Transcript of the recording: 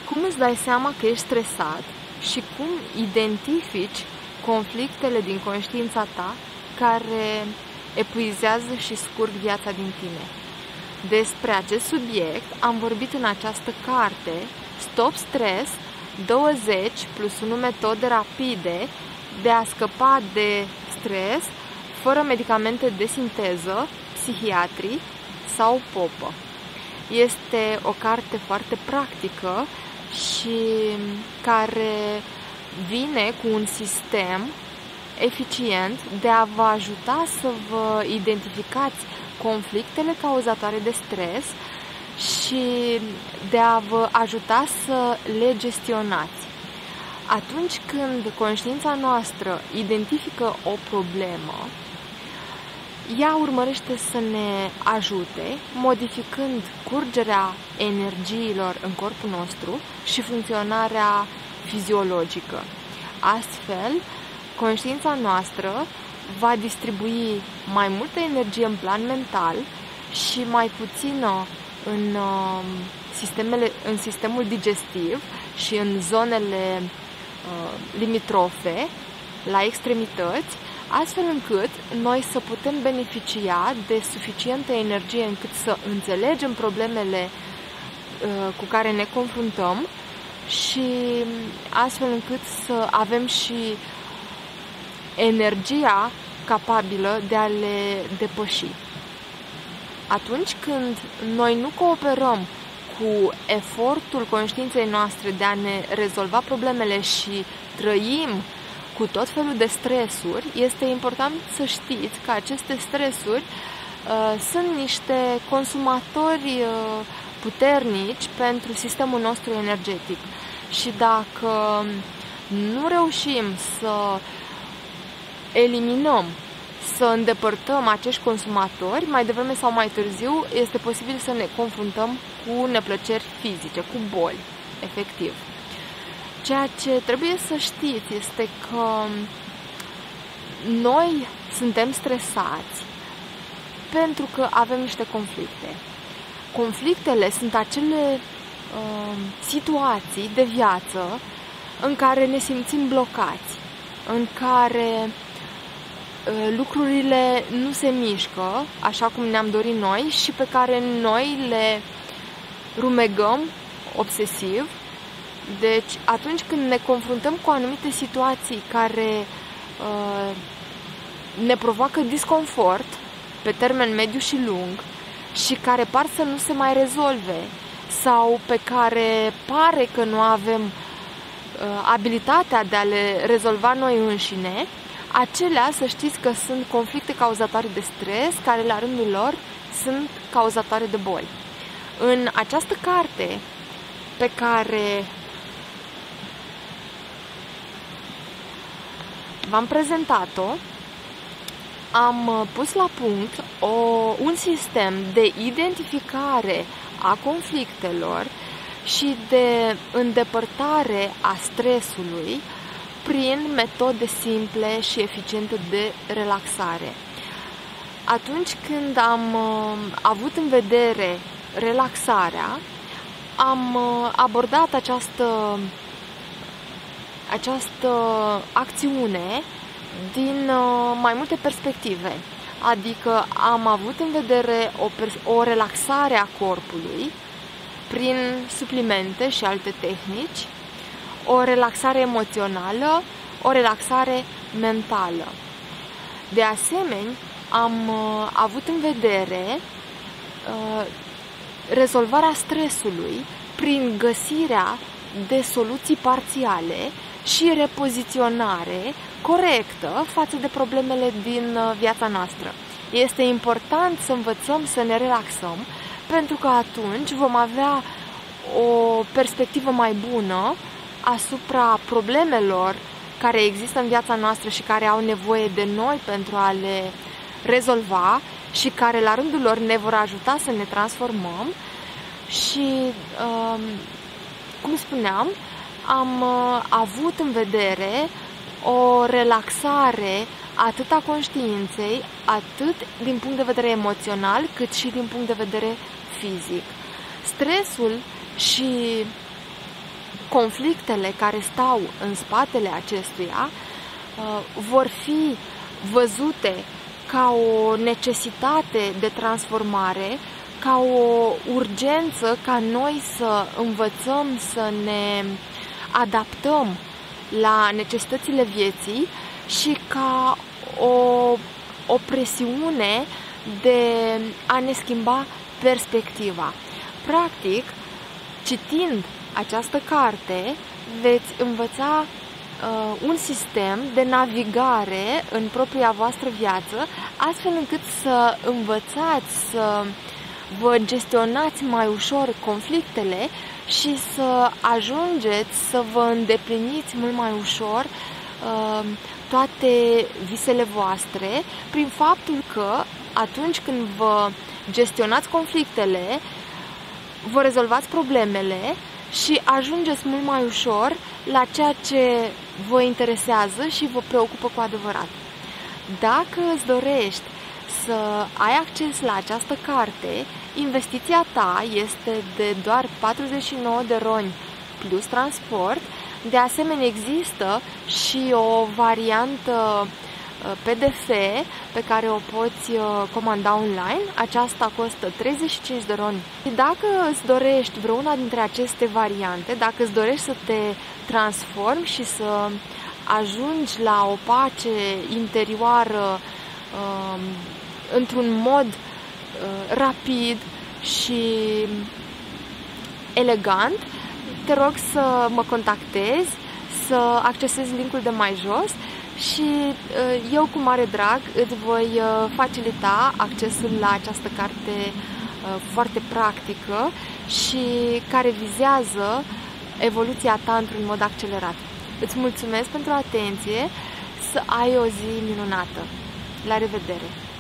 Cum îți dai seama că ești stresat și cum identifici conflictele din conștiința ta care epuizează și scurg viața din tine? Despre acest subiect am vorbit în această carte, Stop Stress, 20 plus 1 metode rapide de a scăpa de stres fără medicamente de sinteză, psihiatri sau popă. Este o carte foarte practică și care vine cu un sistem eficient de a vă ajuta să vă identificați conflictele cauzatoare de stres și de a vă ajuta să le gestionați. Atunci când conștiința noastră identifică o problemă, ea urmărește să ne ajute, modificând curgerea energiilor în corpul nostru și funcționarea fiziologică. Astfel, conștiința noastră va distribui mai multă energie în plan mental și mai puțină în sistemul digestiv și în zonele limitrofe, la extremități, astfel încât noi să putem beneficia de suficientă energie încât să înțelegem problemele cu care ne confruntăm și astfel încât să avem și energia capabilă de a le depăși. Atunci când noi nu cooperăm cu efortul conștiinței noastre de a ne rezolva problemele și trăim cu tot felul de stresuri, este important să știți că aceste stresuri sunt niște consumatori puternici pentru sistemul nostru energetic. Și dacă nu reușim să eliminăm, să îndepărtăm acești consumatori, mai devreme sau mai târziu este posibil să ne confruntăm cu neplăceri fizice, cu boli, efectiv. Ceea ce trebuie să știți este că noi suntem stresați pentru că avem niște conflicte. Conflictele sunt acele situații de viață în care ne simțim blocați, în care lucrurile nu se mișcă așa cum ne-am dorit noi și pe care noi le rumegăm obsesiv. Deci, atunci când ne confruntăm cu anumite situații care ne provoacă disconfort pe termen mediu și lung și care par să nu se mai rezolve sau pe care pare că nu avem abilitatea de a le rezolva noi înșine, acelea să știți că sunt conflicte cauzatoare de stres, care la rândul lor sunt cauzatoare de boli. În această carte pe care v-am prezentat-o, am pus la punct un sistem de identificare a conflictelor și de îndepărtare a stresului prin metode simple și eficiente de relaxare. Atunci când am avut în vedere relaxarea, am abordat această acțiune din mai multe perspective. Adică am avut în vedere o relaxare a corpului prin suplimente și alte tehnici, o relaxare emoțională, o relaxare mentală. De asemenea, am avut în vedere rezolvarea stresului prin găsirea de soluții parțiale și repoziționare corectă față de problemele din viața noastră. Este important să învățăm să ne relaxăm, pentru că atunci vom avea o perspectivă mai bună asupra problemelor care există în viața noastră și care au nevoie de noi pentru a le rezolva și care la rândul lor ne vor ajuta să ne transformăm. Și, cum spuneam, am avut în vedere o relaxare atât a conștiinței, atât din punct de vedere emoțional, cât și din punct de vedere fizic. Stresul și conflictele care stau în spatele acestuia vor fi văzute ca o necesitate de transformare, ca o urgență ca noi să învățăm să ne adaptăm la necesitățile vieții și ca o presiune de a ne schimba perspectiva. Practic, citind această carte, veți învăța un sistem de navigare în propria voastră viață, astfel încât să învățați să vă gestionați mai ușor conflictele și să ajungeți să vă îndepliniți mult mai ușor toate visele voastre, prin faptul că atunci când vă gestionați conflictele, vă rezolvați problemele și ajungeți mult mai ușor la ceea ce vă interesează și vă preocupă cu adevărat. Dacă îți dorești să ai acces la această carte, investiția ta este de doar 49 de RON plus transport. De asemenea, există și o variantă PDF pe care o poți comanda online. Aceasta costă 35 de RON. Dacă îți dorești vreuna dintre aceste variante, dacă îți dorești să te transformi și să ajungi la o pace interioară într-un mod rapid și elegant, te rog să mă contactezi, să accesezi linkul de mai jos și eu cu mare drag îți voi facilita accesul la această carte foarte practică și care vizează evoluția ta într-un mod accelerat. Îți mulțumesc pentru atenție, să ai o zi minunată. La revedere!